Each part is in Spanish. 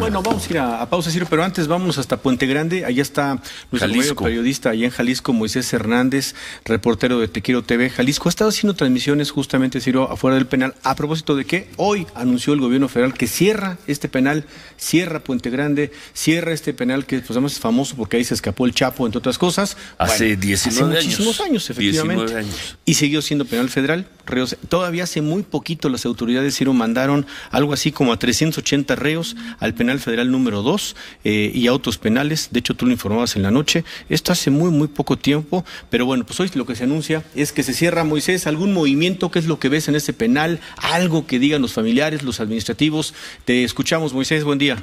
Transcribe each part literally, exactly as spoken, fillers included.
Bueno, vamos a ir a, a pausa, Ciro, pero antes vámonos hasta Puente Grande. Allá está nuestro medio periodista allá en Jalisco, Moisés Hernández, reportero de Te Quiero T V Jalisco. Ha estado haciendo transmisiones justamente, Ciro, afuera del penal, a propósito de que hoy anunció el gobierno federal que cierra este penal, cierra Puente Grande, cierra este penal que pues además es famoso porque ahí se escapó el Chapo, entre otras cosas. Hace bueno, diecinueve hace muchísimos años. años, efectivamente. diecinueve años. Y siguió siendo penal federal. Reos, todavía hace muy poquito las autoridades, Ciro, mandaron algo así como a trescientos ochenta reos al penal federal número dos eh, y a otros penales. De hecho, tú lo informabas en la noche. Esto hace muy, muy poco tiempo. Pero bueno, pues hoy lo que se anuncia es que se cierra. Moisés, ¿algún movimiento? ¿Qué es lo que ves en ese penal? Algo que digan los familiares, los administrativos. Te escuchamos, Moisés. Buen día.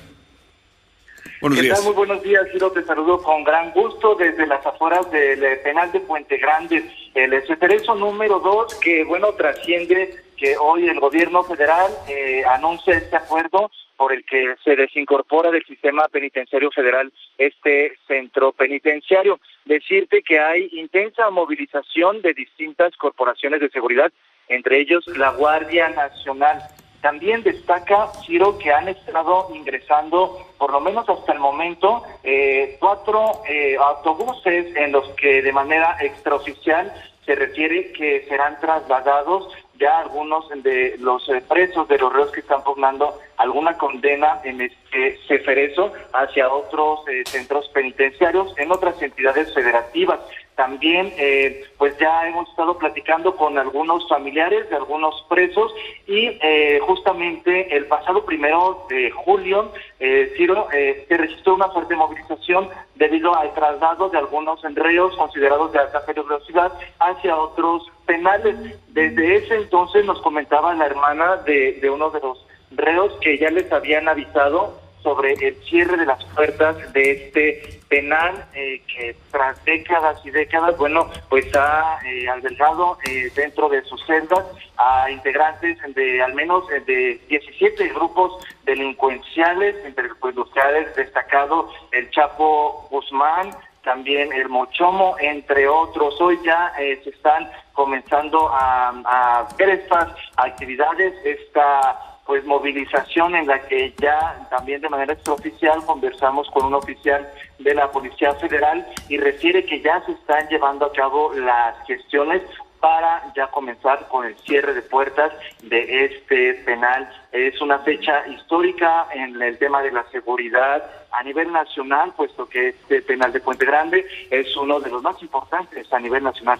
Buenos días. ¿Qué tal? Muy buenos días, Ciro, te saludo con gran gusto desde las afueras del penal de Puente Grande, el ceferezo número dos, que bueno, trasciende que hoy el gobierno federal eh, anuncia este acuerdo por el que se desincorpora del sistema penitenciario federal este centro penitenciario. Decirte que hay intensa movilización de distintas corporaciones de seguridad, entre ellos la Guardia Nacional. También destaca, Ciro, que han estado ingresando, por lo menos hasta el momento, eh, cuatro eh, autobuses en los que de manera extraoficial se refiere que serán trasladados ya algunos de los eh, presos, de los reos que están pugnando alguna condena en este ceferezo hacia otros eh, centros penitenciarios en otras entidades federativas. También, eh, pues ya hemos estado platicando con algunos familiares de algunos presos y eh, justamente el pasado primero de julio, eh, Ciro, eh, se registró una fuerte movilización debido al traslado de algunos reos considerados de alta peligrosidad hacia otros penales. Desde ese entonces nos comentaba la hermana de, de uno de los reos que ya les habían avisado sobre el cierre de las puertas de este penal eh, que tras décadas y décadas, bueno, pues ha eh, albergado eh, dentro de sus celdas a integrantes de al menos eh, de diecisiete grupos delincuenciales, entre pues, los que ha destacado el Chapo Guzmán, también el Mochomo, entre otros. Hoy ya eh, se están comenzando a, a ver estas actividades, esta pues movilización en la que ya también de manera extraoficial conversamos con un oficial de la Policía Federal y refiere que ya se están llevando a cabo las gestiones para ya comenzar con el cierre de puertas de este penal. Es una fecha histórica en el tema de la seguridad a nivel nacional, puesto que este penal de Puente Grande es uno de los más importantes a nivel nacional.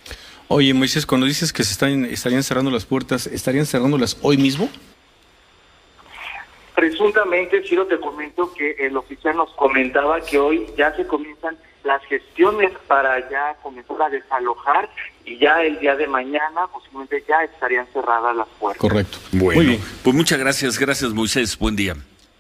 Oye, Moisés, cuando dices que se están estarían cerrando las puertas, ¿estarían cerrándolas hoy mismo? Presuntamente, Ciro, te comento que el oficial nos comentaba que hoy ya se comienzan las gestiones para ya comenzar a desalojar y ya el día de mañana posiblemente ya estarían cerradas las puertas. Correcto. Bueno, muy bien. Pues muchas gracias, gracias Moisés, buen día.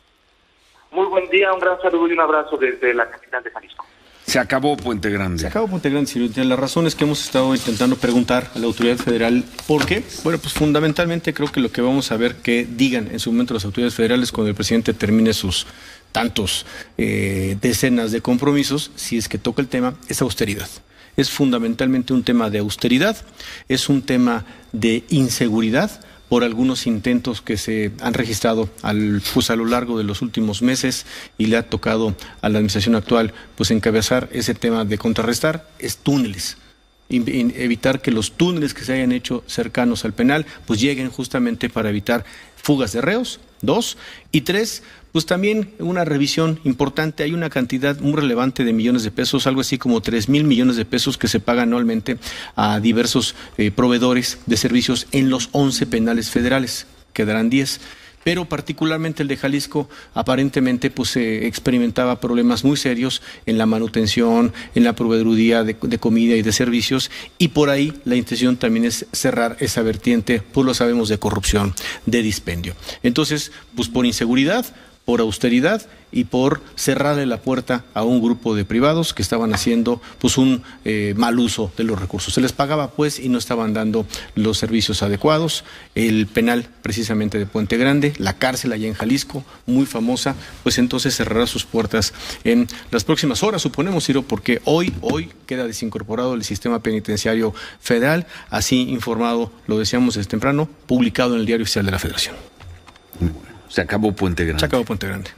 Muy buen día, un gran saludo y un abrazo desde la capital de Jalisco. Se acabó Puente Grande. Se acabó Puente Grande, Ciro. Las razones que hemos estado intentando preguntar a la autoridad federal, ¿por qué? Bueno, pues fundamentalmente creo que lo que vamos a ver que digan en su momento las autoridades federales cuando el presidente termine sus tantos eh, decenas de compromisos, si es que toca el tema, es austeridad. Es fundamentalmente un tema de austeridad, es un tema de inseguridad, por algunos intentos que se han registrado al, pues a lo largo de los últimos meses y le ha tocado a la administración actual pues encabezar ese tema de contrarrestar, es túneles. Evitar que los túneles que se hayan hecho cercanos al penal pues lleguen justamente para evitar fugas de reos, dos, y tres, pues también una revisión importante. Hay una cantidad muy relevante de millones de pesos, algo así como tres mil millones de pesos que se pagan anualmente a diversos eh, proveedores de servicios en los once penales federales, quedarán diez. Pero particularmente el de Jalisco aparentemente pues se eh, experimentaba problemas muy serios en la manutención, en la proveeduría de, de comida y de servicios, y por ahí la intención también es cerrar esa vertiente, pues lo sabemos, de corrupción, de dispendio. Entonces, pues por inseguridad, por austeridad y por cerrarle la puerta a un grupo de privados que estaban haciendo pues un eh, mal uso de los recursos. Se les pagaba pues y no estaban dando los servicios adecuados. El penal precisamente de Puente Grande, la cárcel allá en Jalisco, muy famosa, pues entonces cerrará sus puertas en las próximas horas, suponemos, Ciro, porque hoy, hoy queda desincorporado el sistema penitenciario federal, así informado, lo decíamos desde temprano, publicado en el Diario Oficial de la Federación. Se acabó Puente Grande. Se acabó Puente Grande.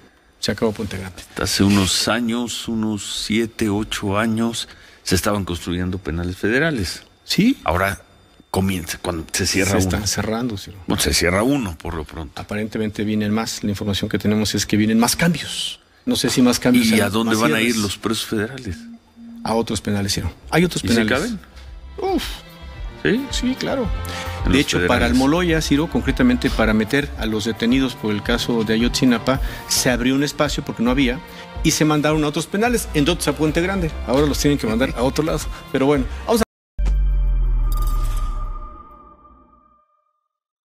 Se acabó Puente Grande. Hace unos años, unos siete, ocho años, se estaban construyendo penales federales. Sí. Ahora comienza, cuando se cierra se uno. Se están cerrando, Ciro. Bueno, se cierra uno, por lo pronto. Aparentemente vienen más. La información que tenemos es que vienen más cambios. No sé si más cambios. ¿Y a dónde van a ir los presos federales? A otros penales, Ciro. Hay otros ¿Y penales. se caben? Uf. ¿Sí? Sí, claro. De hecho, federales. Para Almoloya, Ciro, concretamente para meter a los detenidos por el caso de Ayotzinapa, se abrió un espacio porque no había y se mandaron a otros penales, en otros a Puente Grande. Ahora los tienen que mandar a otro lado. Pero bueno, vamos a